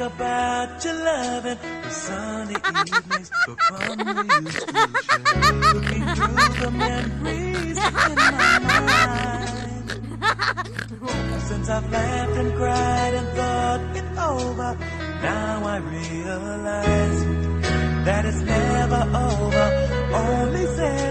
about your loving, the sunny evenings, the fun we used to share. Looking through the memories in my mind. Since I've laughed and cried and thought it over, now I realize that it's never over, only said